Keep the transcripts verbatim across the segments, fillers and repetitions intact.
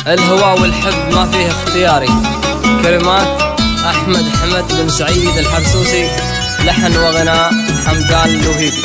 الهوى والحب ما فيه اختياري. كلمات أحمد حمد بن سعيد الحرسوسي، لحن وغناء حمدان اللوهيبي.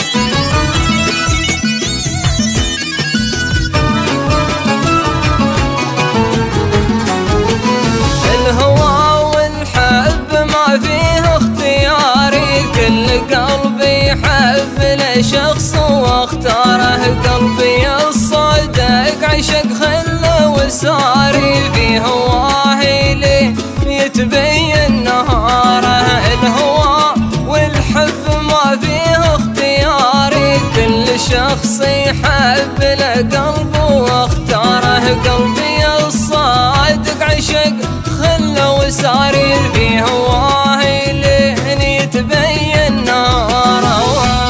الهوى والحب ما فيه اختياري، كل قلبي يحب لشخص واختاره، قلبي الصادق عشق خله وساري، في هواه ليه يتبين نهاره. الهوى والحب ما فيه اختياري، كل شخص يحب لقلبه واختاره، قلبي الصادق عشق خله وساري، في هواه ليه يتبين نهاره.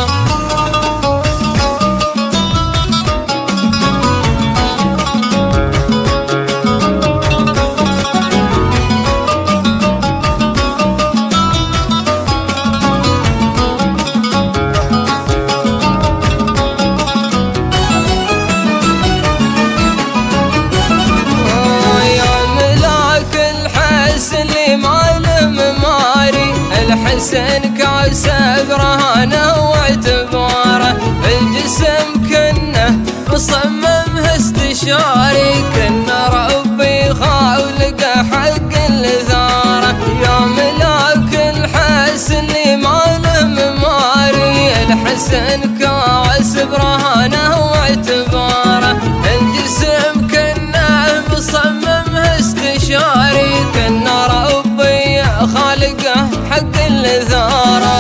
الحسن كاس برهانه واعتباره، الجسم كنه مصممه استشاري، كنه ربي خالقه حق الثاره، يا ملاك الحسن اللي ما له مماري، الحسن كاس برهانه واعتباره، الجسم كنه مصممه استشاري، كنه ربي خالقه حق الثاره.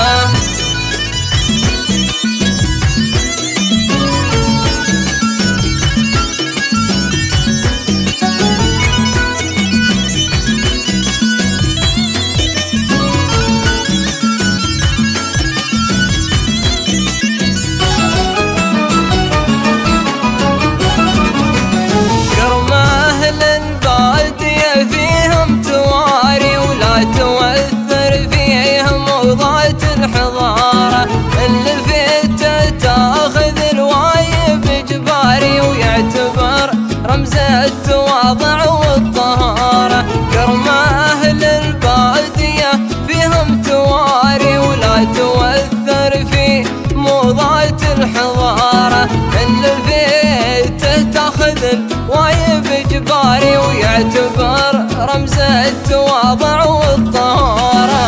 كرم أهل البادية فيهم تواري، ولا توثر فيهم موضات الحضارة، اللي فيته تاخذ الوايب جباري، ويعتبر رمز التواضع والطهارة. كرم أهل البادية فيهم تواري، ولا توثر في موضات الحضارة، اللي فيته تاخذ الوايب جباري، ويعتبر رمز التواضع والطهارة.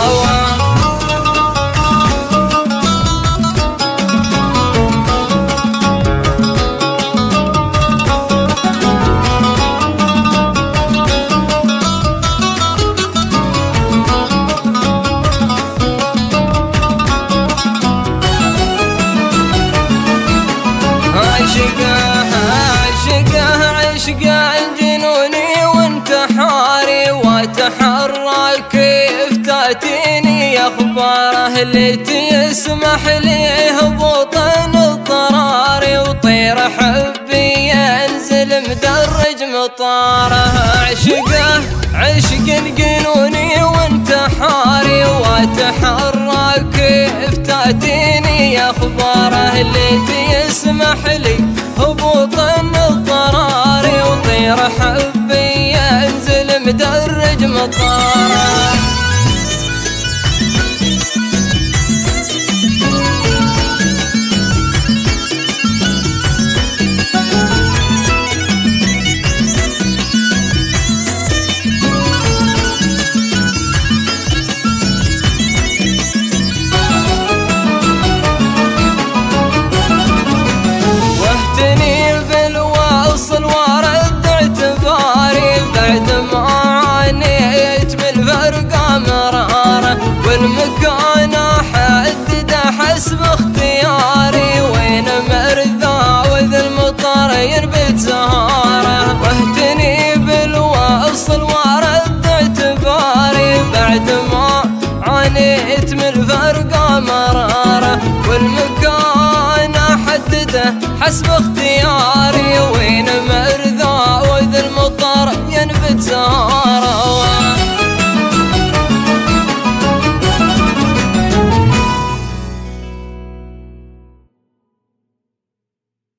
عشقه عشقه عشقه جنوني وانتحاري، واتحرى كيف تاتيني اخباره، اللي يسمح لي هبوط اضطراري، وطير حبي ينزل مدرج مطاره. عشقه عشق جنوني وانتحاري، واتحرى كيف تاتيني اخباره، اللي يسمح لي هبوط اضطراري، وطير حبي ينزل مدرج مطاره. والمكان احدده حسب اختياري، وين مرذا وذا المطر ينبت زهاره، واهتني بالوصل وارد اعتباري، بعد ما عانيت من الفرقه مراره، والمكان احدده حسب اختياري، وين مرذا وذا المطر ينبت زهاره.